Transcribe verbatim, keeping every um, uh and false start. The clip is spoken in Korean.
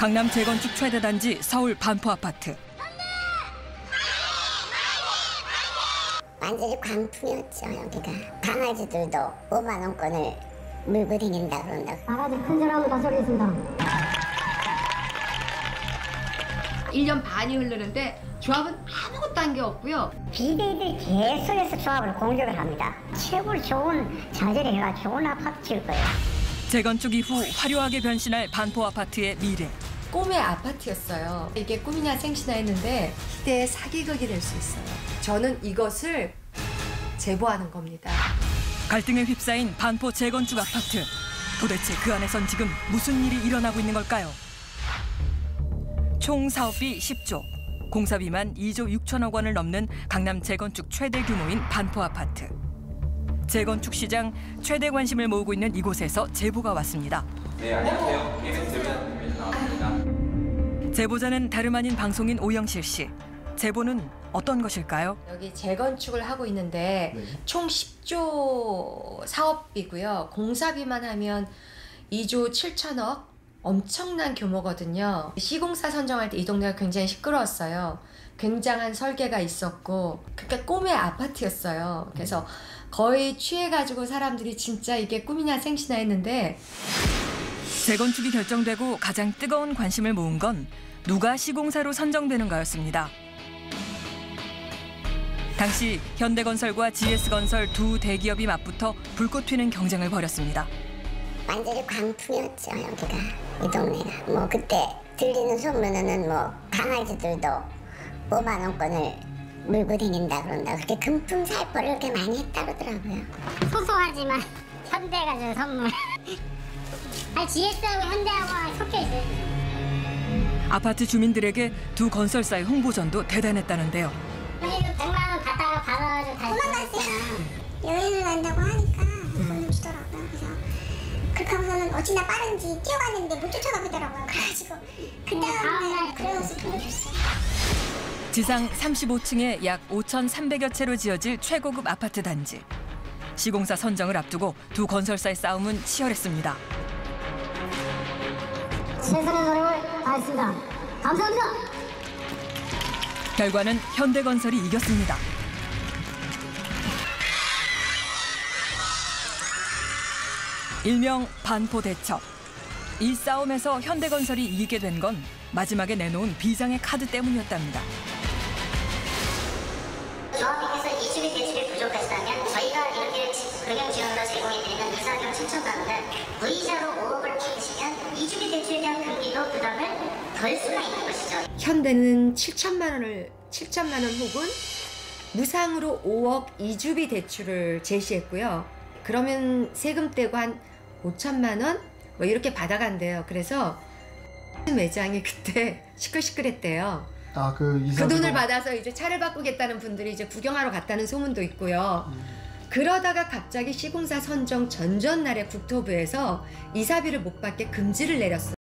강남 재건축 최대 단지 서울 반포 아파트. 완전히 광풍이었죠, 여기가. 강아지들도 오만 원권을 물고 다닌다 그런다. 강아지 큰 사람은 다 소리했습니다. 일 년 반이 흐르는데 조합은 아무것도 한 게 없고요. 비대위들이 계속해서 조합을 공격을 합니다. 최고로 좋은 자재를 해가지고 좋은 아파트 지을 거예요. 재건축 이후 화려하게 변신할 반포 아파트의 미래. 꿈의 아파트였어요. 이게 꿈이냐 생시나 했는데 시대의 사기극이 될 수 있어요. 저는 이것을 제보하는 겁니다. 갈등에 휩싸인 반포 재건축 아파트. 도대체 그 안에선 지금 무슨 일이 일어나고 있는 걸까요? 총 사업비 십조, 공사비만 이조 육천억 원을 넘는 강남 재건축 최대 규모인 반포 아파트. 재건축 시장 최대 관심을 모으고 있는 이곳에서 제보가 왔습니다. 네, 안녕하세요. 케이비에스 제보자님께서 나왔습니다. 제보자는 다름 아닌 방송인 오영실 씨. 제보는 어떤 것일까요? 여기 재건축을 하고 있는데 네. 총 십조 사업비고요. 공사비만 하면 이조 칠천억, 엄청난 규모거든요. 시공사 선정할 때 이 동네가 굉장히 시끄러웠어요. 굉장한 설계가 있었고 그러니까 꿈의 아파트였어요. 그래서 거의 취해가지고 사람들이 진짜 이게 꿈이냐 생시나 했는데 재건축이 결정되고 가장 뜨거운 관심을 모은 건 누가 시공사로 선정되는가였습니다. 당시 현대건설과 지에스건설 두 대기업이 맞붙어 불꽃 튀는 경쟁을 벌였습니다. 완전히 광풍이었죠, 여기가. 이 동네가. 뭐 그때 들리는 소문은 뭐 강아지들도 오만 원권을 물고 다닌다 그런다. 그렇게 금풍살포를 그렇게 많이 했다 그러더라고요. 소소하지만 현대가 준 선물. 아니 지에스하고 현대하고 섞여 있어요. 아파트 주민들에게 두 건설사의 홍보전도 대단했다는데요. 백만 원 받다가 받아가지고 다시 도망갔어요. 여행을 간다고 하니까 돈 주더라고요. 그래서 그렇게 하고서는 어찌나 빠른지 뛰어갔는데 못 쫓아가더라고요. 그래가지고 그 다음날 그래서 돈을 줬어요. 지상 삼십오 층에 약 오천삼백여 채로 지어질 최고급 아파트 단지. 시공사 선정을 앞두고 두 건설사의 싸움은 치열했습니다. 최선의 노력을 다했습니다. 감사합니다. 결과는 현대건설이 이겼습니다. 일명 반포대첩. 이 싸움에서 현대건설이 이기게 된 건 마지막에 내놓은 비장의 카드 때문이었답니다. 조합비에서 이주비 대출이 부족하시다면 저희가 이렇게 금융지원으로 제공해드리는 이사금 칠천만 원을 무이자로 오억을 받으시면 이주비 대출에 대한 금리도 부담을 덜 수가 있는 것이죠. 현대는 칠천만 원을 칠천만 원 혹은 무상으로 오억 이주비 대출을 제시했고요. 그러면 세금 떼고 한 오천만 원 뭐 이렇게 받아간대요. 그래서 매장이 그때 시끌시끌했대요. 아, 그 이사 그 돈을 받아서 이제 차를 바꾸겠다는 분들이 이제 구경하러 갔다는 소문도 있고요. 음. 그러다가 갑자기 시공사 선정 전전날에 국토부에서 이사비를 못 받게 금지를 내렸어요.